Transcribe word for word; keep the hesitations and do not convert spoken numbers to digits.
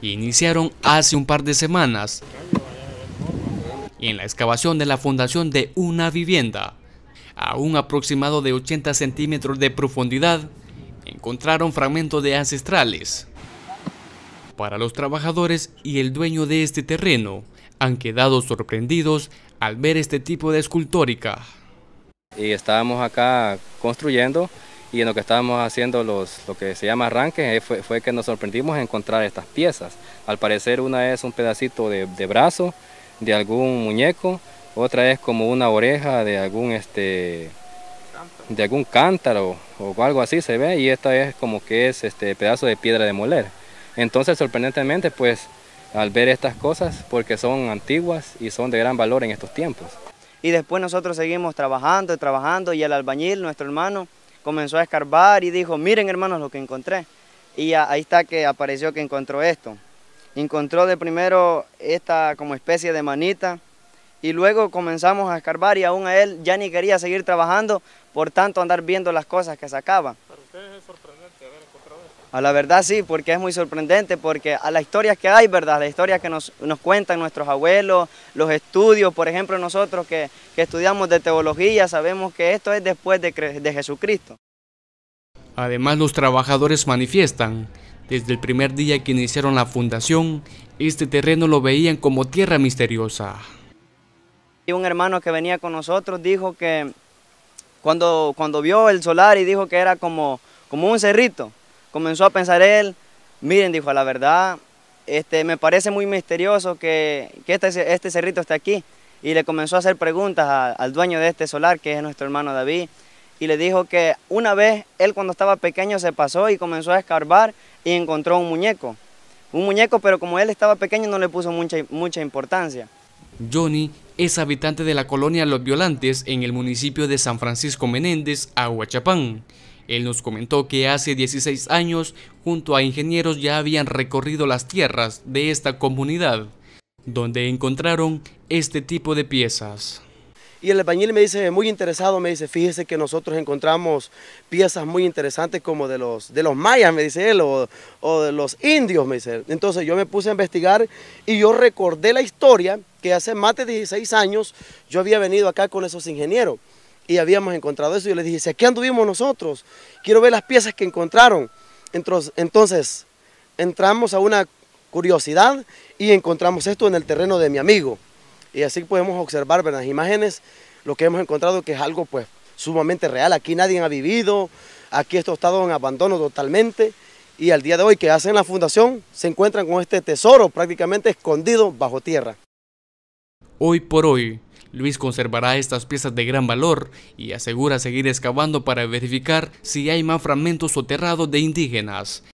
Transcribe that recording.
iniciaron hace un par de semanas en la excavación de la fundación de una vivienda. A un aproximado de ochenta centímetros de profundidad, encontraron fragmentos de ancestrales. Para los trabajadores y el dueño de este terreno, han quedado sorprendidos al ver este tipo de escultórica. Y estábamos acá construyendo, y en lo que estábamos haciendo los, lo que se llama arranque, fue, fue que nos sorprendimos en encontrar estas piezas. Al parecer una es un pedacito de, de brazo de algún muñeco, otra es como una oreja de algún, este, de algún cántaro o algo así se ve, y esta es como que es este pedazo de piedra de moler. Entonces, sorprendentemente, pues al ver estas cosas, porque son antiguas y son de gran valor en estos tiempos. Y después nosotros seguimos trabajando y trabajando, y el albañil, nuestro hermano, comenzó a escarbar y dijo: miren, hermanos, lo que encontré. Y ahí está que apareció que encontró esto. Encontró de primero esta como especie de manita, y luego comenzamos a escarbar, y aún a él ya ni quería seguir trabajando por tanto andar viendo las cosas que sacaba. ¿Para ustedes es sorprendente haber encontrado esto? A la verdad sí, porque es muy sorprendente, porque a las historias que hay, ¿verdad? Las historias que nos, nos cuentan nuestros abuelos, los estudios, por ejemplo nosotros que, que estudiamos de teología, sabemos que esto es después de, de Jesucristo. Además, los trabajadores manifiestan, desde el primer día que iniciaron la fundación, este terreno lo veían como tierra misteriosa. Y un hermano que venía con nosotros dijo que cuando, cuando vio el solar y dijo que era como, como un cerrito, comenzó a pensar él: miren, dijo, a la verdad, este, me parece muy misterioso que, que este, este cerrito esté aquí. Y le comenzó a hacer preguntas a, al dueño de este solar, que es nuestro hermano David, y le dijo que una vez él cuando estaba pequeño se pasó y comenzó a escarbar y encontró un muñeco. Un muñeco, pero como él estaba pequeño no le puso mucha, mucha importancia. Johnny es habitante de la colonia Los Violantes en el municipio de San Francisco Menéndez, Ahuachapán. Él nos comentó que hace dieciséis años, junto a ingenieros, ya habían recorrido las tierras de esta comunidad, donde encontraron este tipo de piezas. Y el albañil me dice, muy interesado, me dice: fíjese que nosotros encontramos piezas muy interesantes como de los, de los mayas, me dice él, o, o de los indios, me dice él. Entonces yo me puse a investigar y yo recordé la historia que hace más de dieciséis años yo había venido acá con esos ingenieros y habíamos encontrado eso. Yo les dije: si aquí anduvimos nosotros, quiero ver las piezas que encontraron. Entonces, entonces entramos a una curiosidad y encontramos esto en el terreno de mi amigo. Y así podemos observar, ¿verdad?, las imágenes, lo que hemos encontrado, que es algo pues sumamente real. Aquí nadie ha vivido, aquí esto ha estado en abandono totalmente, y al día de hoy que hacen la fundación se encuentran con este tesoro prácticamente escondido bajo tierra. Hoy por hoy, Luis conservará estas piezas de gran valor y asegura seguir excavando para verificar si hay más fragmentos soterrados de indígenas.